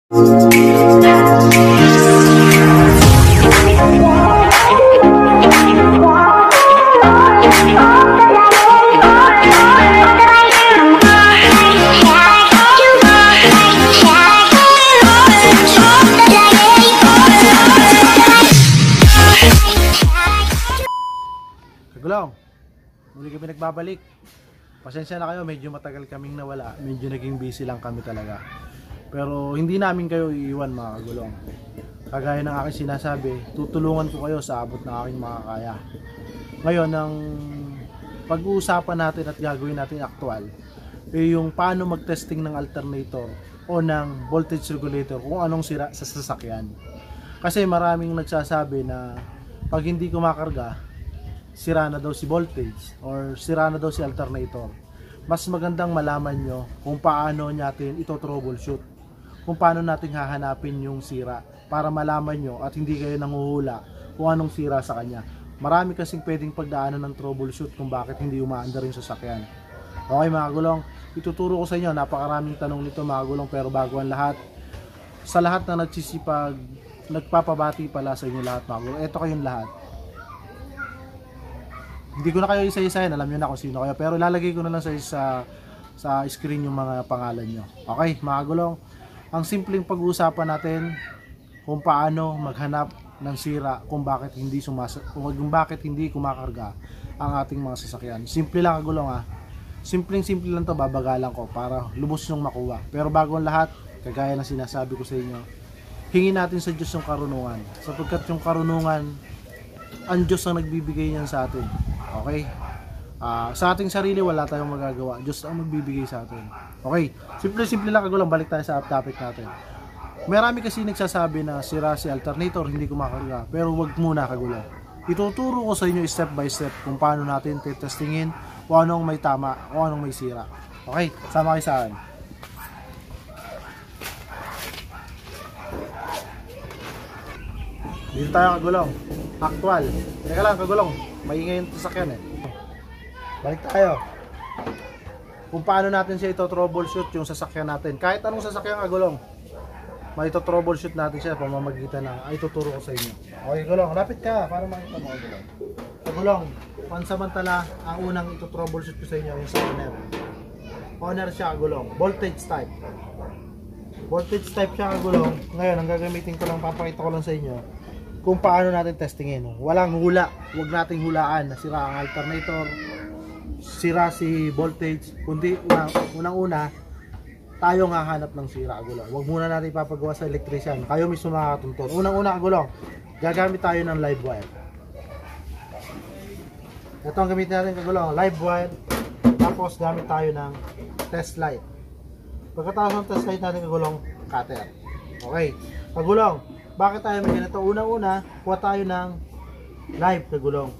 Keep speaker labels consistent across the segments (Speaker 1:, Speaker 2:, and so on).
Speaker 1: Kagulong, muli kami nagbabalik. Pasensya na kayo, medyo matagal kaming nawala. Medyo naging busy lang kami talaga. Pero hindi namin kayo iiwan mga kagulong. Kagaya ng aking sinasabi, tutulungan ko kayo sa abot ng aking makakaya. Ngayon, ang pag-uusapan natin at gagawin natin aktual ay yung paano mag-testing ng alternator o ng voltage regulator kung anong sira sa sasakyan. Kasi maraming nagsasabi na pag hindi kumakarga, sira na daw si voltage or sira na daw si alternator. Mas magandang malaman nyo kung paano natin ito troubleshoot, kung paano natin hahanapin yung sira para malaman nyo at hindi kayo nanguhula kung anong sira sa kanya. Marami kasing pwedeng pagdaanan ng troubleshoot kung bakit hindi umaandar yung sasakyan. Okay mga gulong, ituturo ko sa inyo, napakaraming tanong nito mga gulong, pero bago ang lahat, sa lahat na nagsisipag, nagpapabati pala sa inyo lahat mga gulong. Ito kayong lahat. Hindi ko na kayo isa-isahin, alam nyo na kung sino kayo, pero ilalagay ko na lang sa screen yung mga pangalan nyo. Okay, mga gulong, ang simpleng pag-uusapan natin kung paano maghanap ng sira kung bakit hindi kumakarga ang ating mga sasakyan. Simple lang kagulong ha. Simpleng-simple lang to, babagalan ko para lubos yung makuha. Pero bago ang lahat, kagaya ng sinasabi ko sa inyo, hingin natin sa Diyos yung karunungan. Sapagkat yung karunungan, ang Diyos ang nagbibigay niyan sa atin. Okay? Sa ating sarili wala tayong magagawa. Diyos ang magbibigay sa atin. Okay? Simple lang kagulong. Balik tayo sa topic natin. Marami kasi nagsasabi na sira si alternator, hindi kumakarga. Pero wag muna kagulong. Ituturo ko sa inyo step by step kung paano natin testingin kung anong may tama o anong may sira. Okay? Sama kayo sa akin. Dito tayo kagulong. Actual. Teka lang kagulong. Maingay yung sasakyan eh. Balik tayo. Kung paano natin siya ito troubleshoot yung sasakyan natin. Kahit anong sasakyan kagulong, may ito troubleshoot natin siya pamamagitan ng ay tuturo ko sa inyo. Okay kagulong, lapit ka para makita mo kagulong. Kagulong, pansamantala ang unang ito troubleshoot ko sa inyo yung sa owner. Owner siya kagulong. Voltage type. Voltage type siya kagulong. Ngayon, ang gagamitin ko lang, papakita ko lang sa inyo kung paano natin testingin. Walang hula, huwag nating hulaan na sira ang alternator, sira si voltage, kundi unang-una tayo nga hanap ng sira kagulong. Huwag muna natin ipapagawa sa electrician, kayo mismo makakatuntun. Unang-una kagulong, gagamit tayo ng live wire. Ito ang gamitin natin kagulong, live wire. Tapos gamit tayo ng test light. Pagkatapos ng test light natin kagulong, cutter. Okay, kagulong, bakit tayo may ganito? Unang-una, kuha tayo ng live kagulong.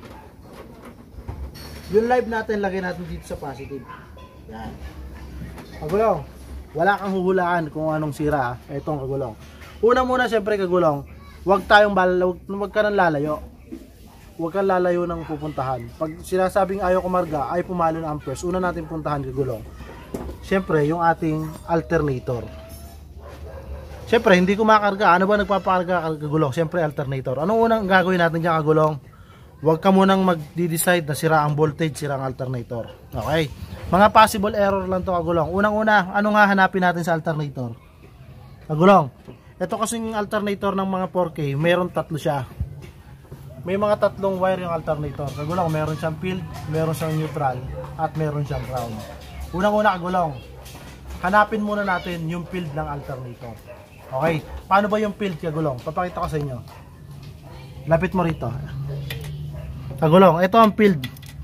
Speaker 1: Yung live natin, lagay natin dito sa positive. Yan. Kagulong, wala kang huhulaan kung anong sira. Itong kagulong. Una muna, syempre kagulong, huwag ka nang lalayo. Huwag kang lalayo ng pupuntahan. Pag sinasabing ayaw kumarga, ay pumalo ng amperes, una natin puntahan kagulong. Syempre, yung ating alternator. Siyempre, hindi kumakarga. Ano ba nagpapakarga kagulong? Siyempre, alternator. Anong unang gagawin natin dyan kagulong? Huwag ka munang mag-decide na sira ang voltage, sira ang alternator. Okay? Mga possible error lang to kagulong. Unang-una, ano nga hanapin natin sa alternator? Kagulong, ito kasing alternator ng mga 4K, meron tatlo siya. May mga tatlong wire yung alternator. Kagulong, meron siyang field, meron siyang neutral, at meron siyang ground. Unang-una kagulong, hanapin muna natin yung field ng alternator. Okay, paano ba yung field kagulong? Papakita ko sa inyo. Lapit mo rito. Kagulong, ito ang field.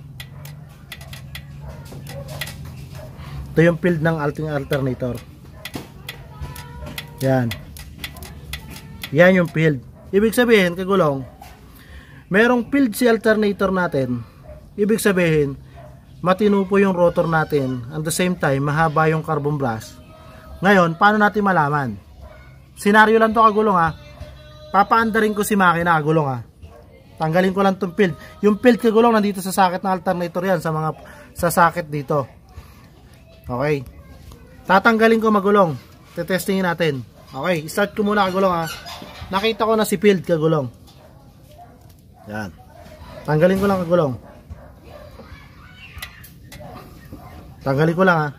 Speaker 1: Ito yung field ng alternator. Yan. Yan yung field. Ibig sabihin, kagulong, merong field si alternator natin. Ibig sabihin, matino po yung rotor natin. At the same time, mahaba yung carbon brush. Ngayon, paano natin malaman? Senaryo lang to kagulong ha. Papaandarin ko si makina kagulong ha. Tanggalin ko lang tong field. Yung field kagulong nandito sa socket ng alternator yan, sa socket dito. Okay. Tatanggalin ko magulong. Tetestingin natin. Okay, start ko muna kagulong ha. Nakita ko na si field kagulong. Yan. Tanggalin ko lang kagulong. Tanggalin ko lang ha.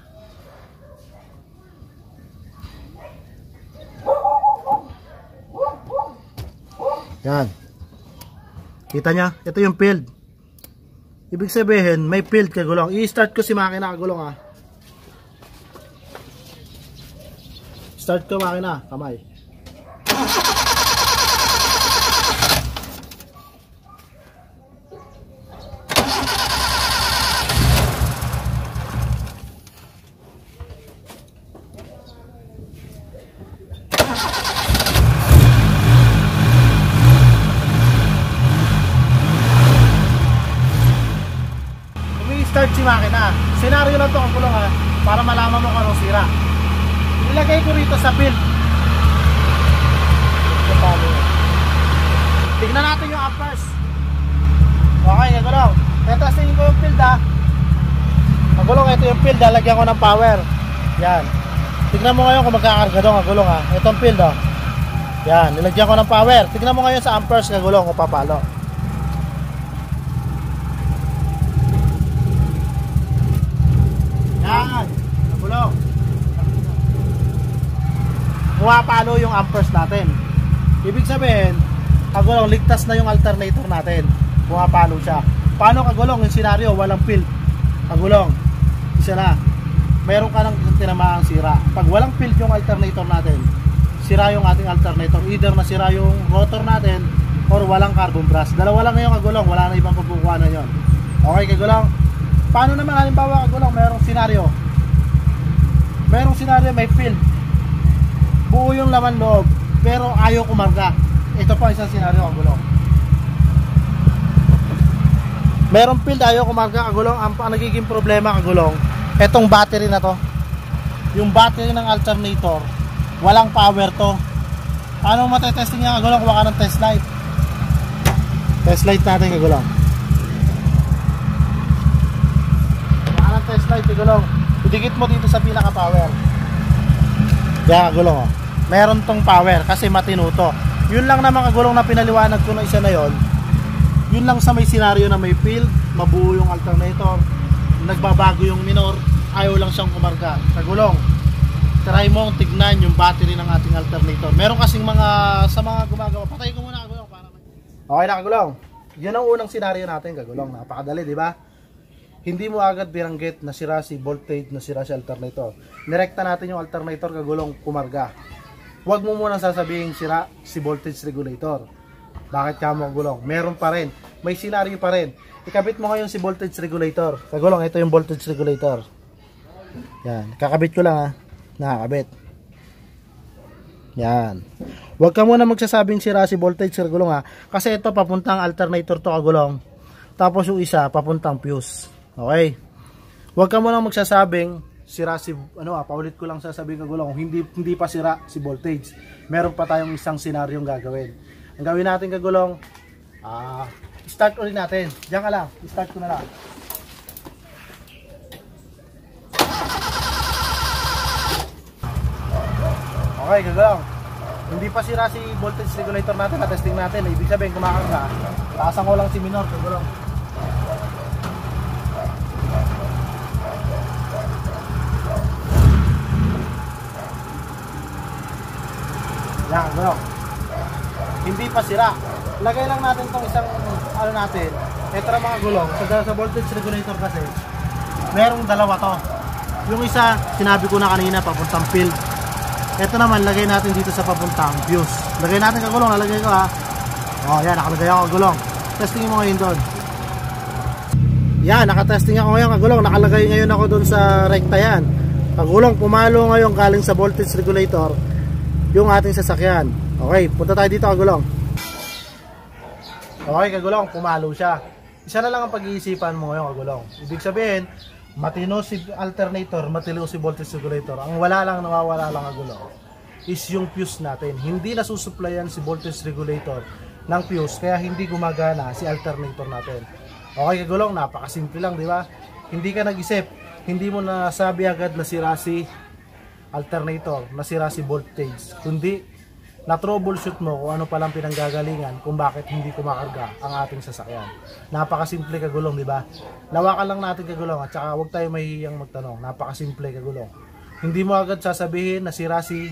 Speaker 1: Yan. Kita nya? Ito yung field. Ibig sabihin, may field kagulong. I-start ko si makina kagulong ha. Start ko makina, kamay. Start si makina. Senaryo lang to ang kulong ha, para malaman mo kung anong sira. Nilagay ko rito sa field. Tignan natin yung amperes. Okay, kagulong. Tetestingin ko yung field ha. Kagulong, ito yung field. Lalagyan ko ng power. Yan. Tignan mo ngayon kung magkakarga doon kagulong ha. Itong field ha. Yan, nilagyan ko ng power. Tignan mo ngayon sa amperes kagulong kung papalo. Yan, nagulong. Pumapalo yung amperes natin. Ibig sabihin, kagulong, ligtas na yung alternator natin. Pumapalo siya. Paano kagulong? Yung senaryo, walang field. Kagulong, isa na. Meron ka ng tinamaang sira. Pag walang field yung alternator natin, sira yung ating alternator. Either na sira yung rotor natin or walang carbon brush. Dalawa lang na yung kagulong, wala na ibang pagkukuha na yun. Okay kagulong? Paano naman halimbawa kagulong merong senaryo? Merong senaryo may field. Buo yung laman loob pero ayaw kumarga. Ito pa isang senaryo kagulong. Merong field ayaw kumarga kagulong. Ang nagiging problema kagulong, etong battery na to. Yung battery ng alternator, walang power to. Paano matetesting niya kagulong? Kuha ka ng test light. Test light natin kagulong. Test light kagulong. Idikit mo dito sa pinaka power. Yan kagulong oh. Meron tong power kasi matino to. Yun lang naman kagulong na pinaliwanag ko na isa na yon. Yun lang sa may senaryo na may field, mabuo yung alternator, nagbabago yung minor, ayaw lang siyang kumarga. Kagulong, try mo tignan yung battery ng ating alternator. Meron kasing mga sa mga gumagawa. Patay ko muna kagulong para okay na kagulong. Yan ang unang senaryo natin kagulong. Napakadali, di ba? Hindi mo agad biranggit na sira si voltage, na sira si alternator. Nirekta natin yung alternator kagulong kumarga. Huwag mo muna sasabihin sira si voltage regulator. Bakit ka mo kagulong? Meron pa rin. May senaryo pa rin. Ikabit mo ngayon si voltage regulator. Kagulong, ito yung voltage regulator. Yan. Kakabit ko lang ha. Nakakabit. Yan. Huwag ka muna magsasabing sira si voltage kagulong ha. Kasi ito papuntang alternator to kagulong. Tapos yung isa papuntang fuse. Okay. Huwag ka muna magsasabing sira si paulit ko lang sasabihin kagulong, hindi pa sira si voltage. Meron pa tayong isang senaryong gagawin. Ang gawin natin kagulong, start ulit natin. Diyan ka lang, start ko na lang. Okay kagulong. Hindi pa sira si voltage regulator natin, na-testing natin. Ibig sabihin kumakarga. Taasan ko lang si minor kagulong. Yan, bro. Hindi pa sira. Lagay lang natin tong isang natin. Ito na mga gulong. Sa voltage regulator kasi, merong dalawa to. Yung isa, sinabi ko na kanina, papuntang field. Ito naman, lagay natin dito sa papuntang fuse. Lagay natin kagulong, nalagay ko ha. Oh, yan, nakalagay ako kagulong. Testingin mo ngayon doon. Yan, nakatesting ako ngayon kagulong. Nakalagay ngayon ako doon sa rekta yan. Kagulong, pumalo ngayon galing sa voltage regulator yung ating sasakyan. Okay, punta tayo dito kagulong. Okay kagulong, pumalo siya. Isa na lang ang pag-iisipan mo ngayon kagulong. Ibig sabihin, matino si alternator, matino si voltage regulator. Ang wala lang, nawawala lang kagulong is yung fuse natin. Hindi nasusuplayan si voltage regulator ng fuse, kaya hindi gumagana si alternator natin. Okay kagulong, napakasimple lang, di ba? Hindi ka nag-isip, hindi mo nasabi agad na sira si alternator, nasira si voltage, kundi na-troubleshoot mo kung ano palang pinanggagalingan kung bakit hindi kumakarga ang ating sasakyan. Napakasimple kagulong, di ba? Lawakan lang natin kagulong at saka huwag tayo mahihiyang magtanong. Napakasimple kagulong. Hindi mo agad sasabihin nasira si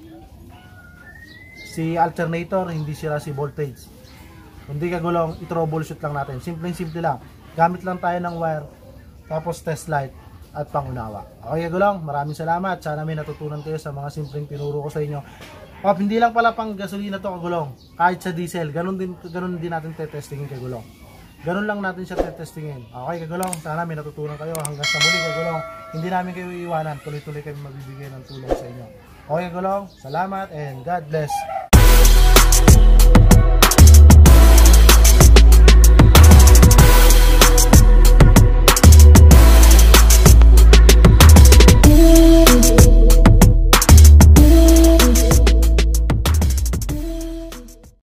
Speaker 1: alternator, hindi sira si voltage. Hindi kagulong, i-troubleshoot lang natin. Simple lang. Gamit lang tayo ng wire, tapos test light at pangunawa. Okay kagulong, maraming salamat. Sana may natutunan kayo sa mga simpleng tinuro ko sa inyo. Hindi lang pala pang gasolina to kagulong. Kahit sa diesel, ganun din natin te-testingin kagulong. Ganun lang natin siya te-testingin. Okay kagulong, sana may natutunan kayo. Hanggang sa muli kagulong, hindi namin kayo iiwanan. Tuloy-tuloy kami magbibigay ng tulong sa inyo. Okay kagulong, salamat and God bless.